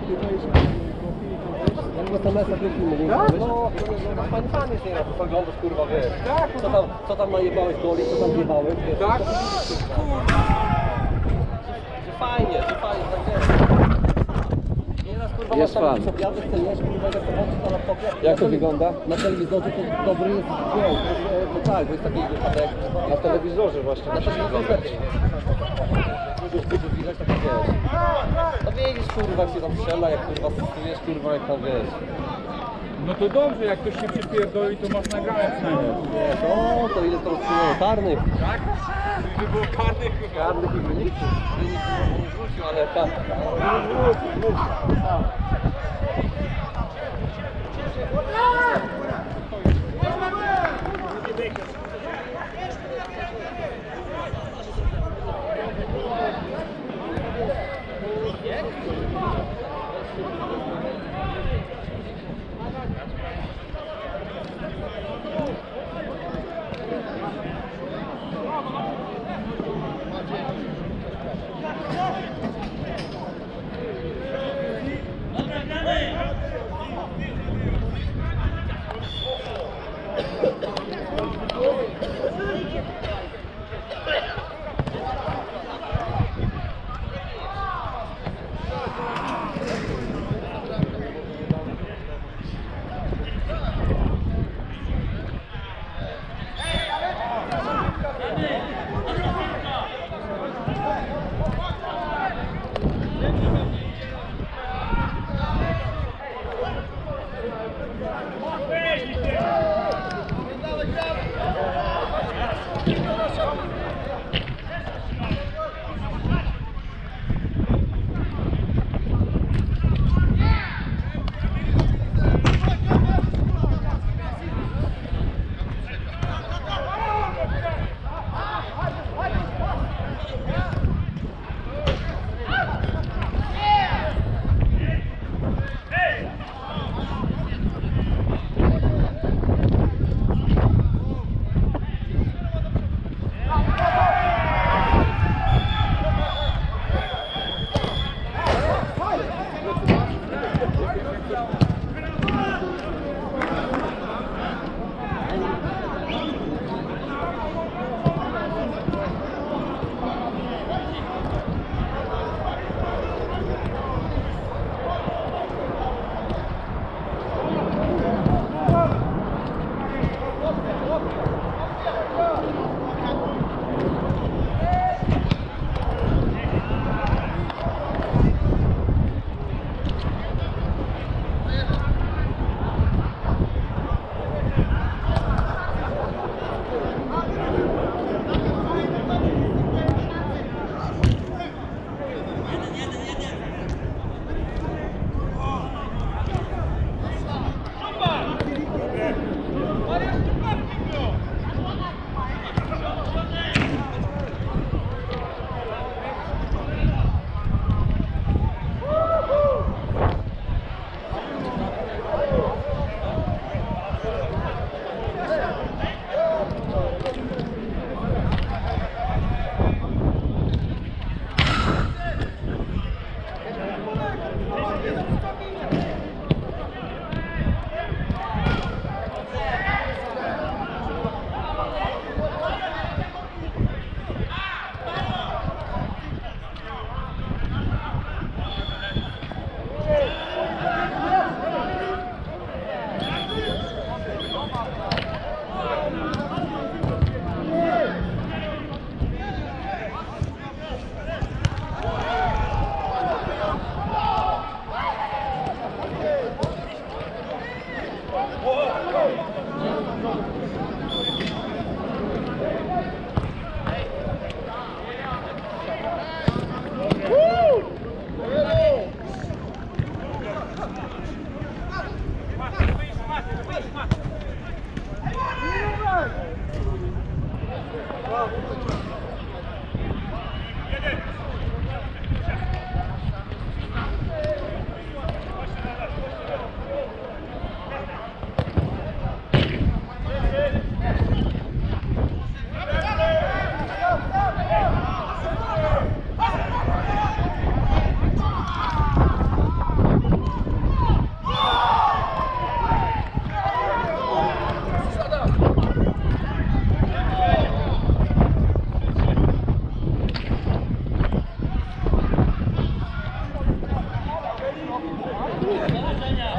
Jak w SMS-ach mówię, no fajny fan jest nieraz, co oglądasz, kurwa, wiesz. Co tam najebałeś goli, co tam zjebałeś, wiesz. Tak? Fajnie, tak wiesz. Nieraz, kurwa, jest fan. Obiady chcesz, kurwa, jak to włączysz na laptopie. Jak to wygląda? Na telewizorze to dobry jest dźwięk, to tak, to jest taki wypadek. Na telewizorze właśnie. Na telewizorze widać takie, wiesz. No widzisz, kurwa, jak się tam strzela, jak kurwa stosujesz, kurwa, jak tam wiesz. No to dobrze, jak ktoś się przypierdoli, to masz nagrane przynajmniej. Wiesz, o, to ile to rozstrzygnęło karnych. Tak? By było karnych. Karnych i wyników. Wyników nie wrócił, ale tak.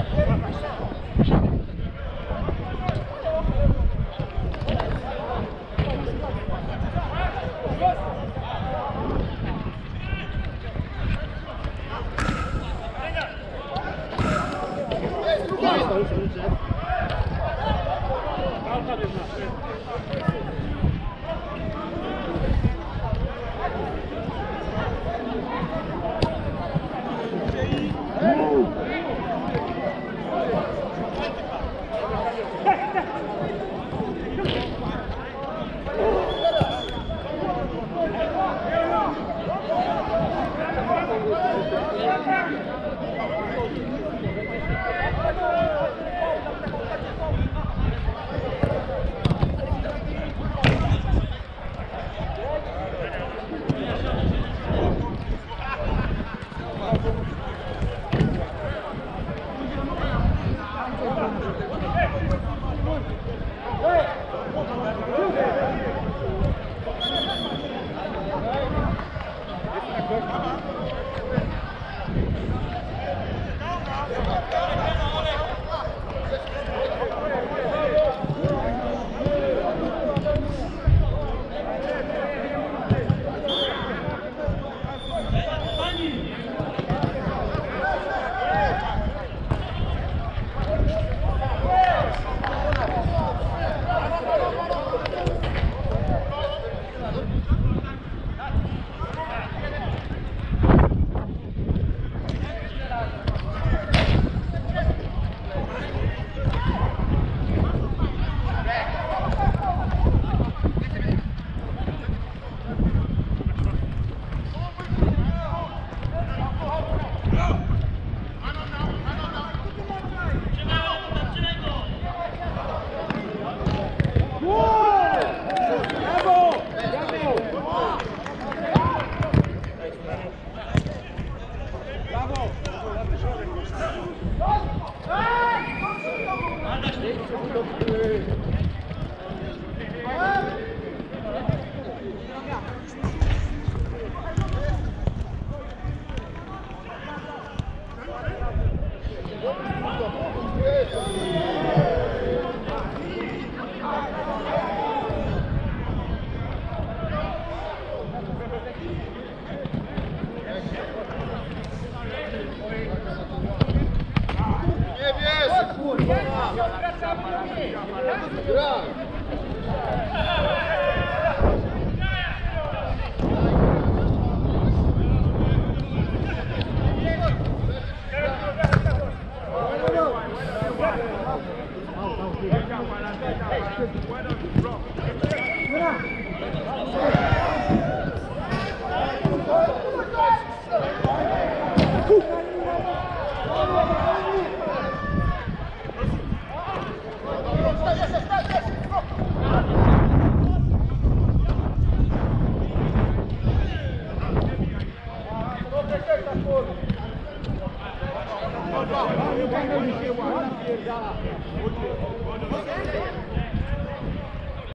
Pierdala.